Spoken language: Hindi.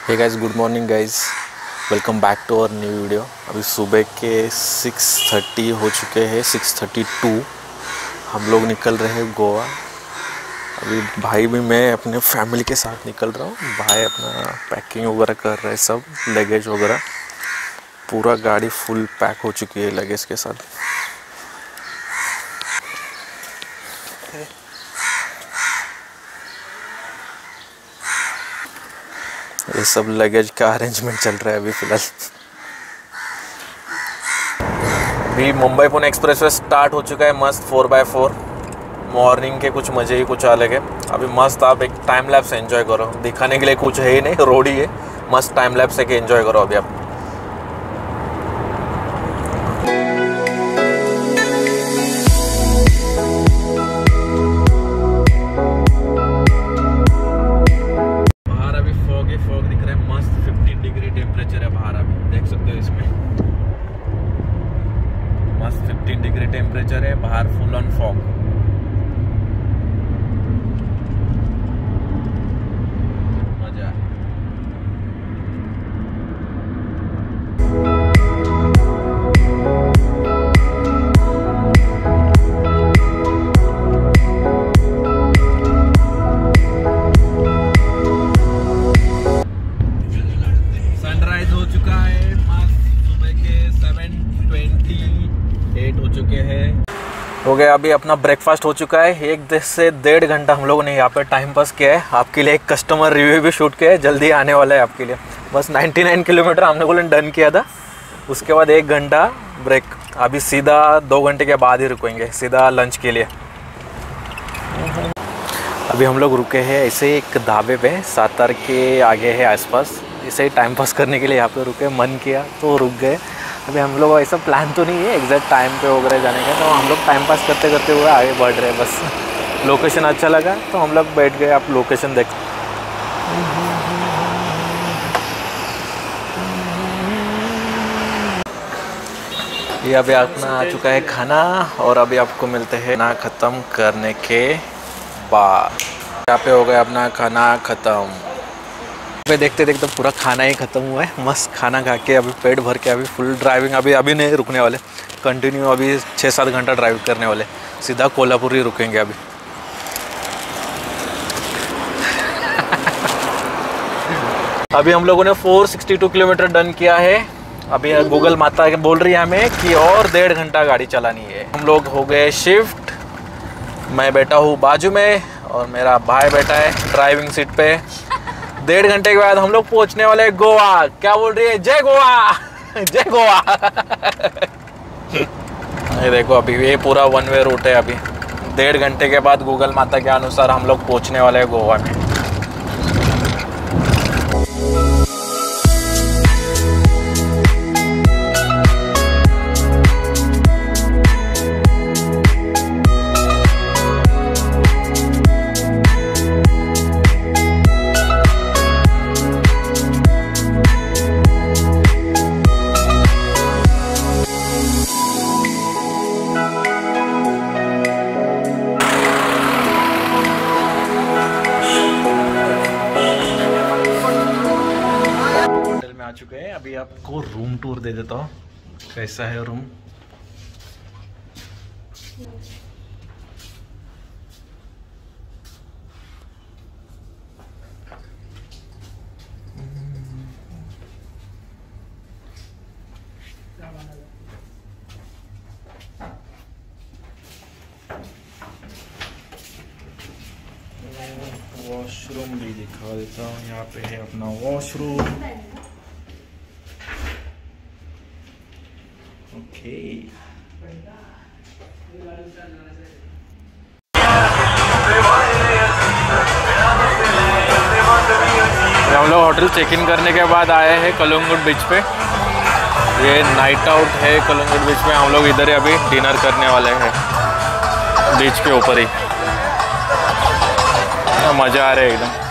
Hey guys, good morning guys, welcome back to our new video. अभी सुबह के 6:30 हो चुके हैं, 6:32। हम लोग निकल रहे हैं गोवा। अभी भाई भी मैं अपने फैमिली के साथ निकल रहा हूँ। भाई अपना पैकिंग वगैरह कर रहे हैं, सब लगेज वगैरह। पूरा गाड़ी फुल पैक हो चुकी है लगेज के साथ। ये सब लगेज का अरेंजमेंट चल रहा है अभी फ़िलहाल। अभी Mumbai Pune express way start हो चुका है, मस्त 4x4। मॉर्निंग के कुछ मज़े ही कुछ अलग है। अभी मस्त आप एक टाइम लैप्स एंजॉय करो। दिखाने के लिए कुछ है ही नहीं, रोड ही है। मस्त टाइम लैप्स एक एंजॉय करो अभी आप। फॉग दिख रहा है, मस्त 15 डिग्री टेम्परेचर है बाहर। अभी देख सकते हो इसमें मस्त 15 डिग्री टेम्परेचर है बाहर, फुल ऑन फॉग। मजा है। हो चुका है, सुबह के 7:28 हो चुके हैं। हो गया, अभी अपना ब्रेकफास्ट हो चुका है। 1 से 1.5 घंटा हम लोगों ने यहाँ पे टाइम पास किया है। आपके लिए एक कस्टमर रिव्यू भी शूट किया है, जल्दी आने वाला है आपके लिए। बस 99 किलोमीटर हमने को डन किया था। उसके बाद 1 घंटा ब्रेक। अभी सीधा 2 घंटे के बाद ही रुकेंगे, सीधा लंच के लिए। अभी हम लोग रुके हैं ऐसे एक ढाबे पे, सातार के आगे है आसपास। इसे ही टाइम पास करने के लिए यहाँ पे रुके, मन किया तो रुक गए। अभी हम लोग ऐसा प्लान तो नहीं है एग्जैक्ट टाइम पे वगैरह जाने का, तो हम लोग टाइम पास करते करते हुए आगे बढ़ रहे हैं। बस लोकेशन अच्छा लगा तो हम लोग बैठ गए। आप लोकेशन देख, ये अभी अपना आ चुका है खाना, और अभी आपको मिलते हैं ना ख़त्म करने के बाद। यहाँ पे हो गया अपना खाना ख़त्म। पे देखते देखते पूरा खाना ही ख़त्म हुआ है। मस्त खाना खा के अभी पेट भर के अभी फुल ड्राइविंग। अभी नहीं रुकने वाले, कंटिन्यू अभी 6-7 घंटा ड्राइव करने वाले। सीधा कोल्हापुर ही रुकेंगे अभी। अभी हम लोगों ने 462 किलोमीटर डन किया है। अभी गूगल माता बोल रही है हमें कि और 1.5 घंटा गाड़ी चलानी है। हम लोग हो गए शिफ्ट। मैं बैठा हूँ बाजू में और मेरा भाई बैठा है ड्राइविंग सीट पे। 1.5 घंटे के बाद हम लोग पहुंचने वाले हैं गोवा। क्या बोल रही है? जय गोवा, जय गोवा। ये देखो, अभी ये पूरा 1 वे रूट है। अभी 1.5 घंटे के बाद गूगल माता के अनुसार हम लोग पहुंचने वाले हैं गोवा में। आ चुके हैं। अभी आपको रूम टूर दे देता हूँ, कैसा है रूम। वॉशरूम भी दिखा देता हूँ। यहाँ पे है अपना वॉशरूम। ओके, हम लोग होटल चेक इन करने के बाद आए हैं कलंगुट बीच पे। ये नाइट आउट है कलंगुट बीच में। हम लोग इधर ही अभी डिनर करने वाले हैं, बीच के ऊपर ही। मज़ा आ रहा है एकदम।